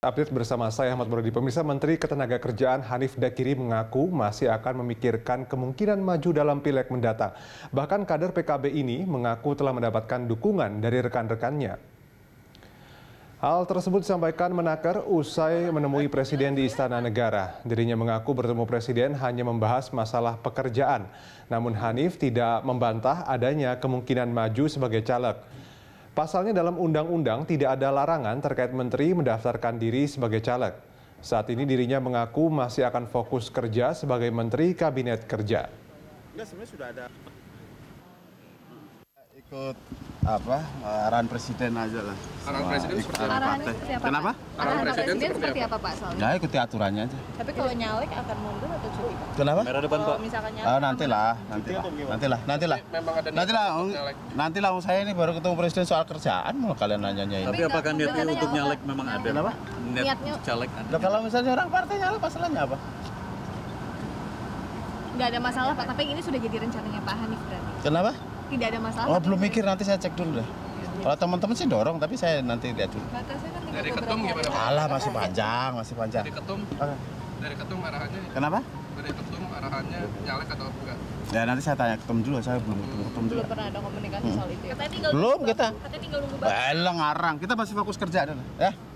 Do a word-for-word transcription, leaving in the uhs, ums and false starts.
Update bersama saya Ahmad Muradi. Pemirsa, Menteri Ketenagakerjaan Hanif Dakiri mengaku masih akan memikirkan kemungkinan maju dalam pileg mendatang. Bahkan kader P K B ini mengaku telah mendapatkan dukungan dari rekan-rekannya. Hal tersebut disampaikan Menaker usai menemui Presiden di Istana Negara. Dirinya mengaku bertemu Presiden hanya membahas masalah pekerjaan. Namun Hanif tidak membantah adanya kemungkinan maju sebagai caleg. Pasalnya dalam undang-undang tidak ada larangan terkait menteri mendaftarkan diri sebagai caleg. Saat ini dirinya mengaku masih akan fokus kerja sebagai Menteri Kabinet Kerja. Enggak, sebenarnya sudah ada. Ikut apa arahan presiden aja lah. Arahan presiden seperti apa? Arahannya seperti apa? Kenapa? Arahan presiden seperti apa Pak soalnya? Ya ikuti aturannya aja. Tapi kalau nyalek akan mundur atau cuti Pak? Kenapa? Merah depan Pak. Kalau misalkan nyalek. Oh, nantilah, nantilah, nantilah, nantilah. Memang ada niat Nantilah, untuk nyalek. nantilah saya ini baru ketemu presiden soal kerjaan, mau kalian nanya-nanya ini. Tapi apakah niatnya untuk nyalek memang ada? Kenapa? Niat Niatnya- untuk caleg ada? Loh, kalau misalnya orang partai nyalek, masalahnya apa? Nggak ada masalah Pak, tapi ini sudah jadi rencananya Pak Hanif berarti. Kenapa? Tidak ada masalah. Oh, tapi belum sudah- mikir, nanti saya cek dulu deh. Kalau teman-teman sih dorong, tapi saya nanti lihat dulu. Batasnya kan tinggal Dari beberapa ketum gimana, hari. Pak? Alah, masih panjang, masih panjang. Dari ketum, Oke. dari ketum arahannya, Kenapa? dari ketum arahannya nyalek atau enggak? Ya nanti saya tanya ketum dulu, saya belum ketemu ketum dulu. Belum pernah ada komunikasi soal itu ya? Katanya tinggal Belum nunggu kita. Bapak. Katanya tinggal nunggu Bapak. Belum ngarang, kita masih fokus kerja dulu, ya.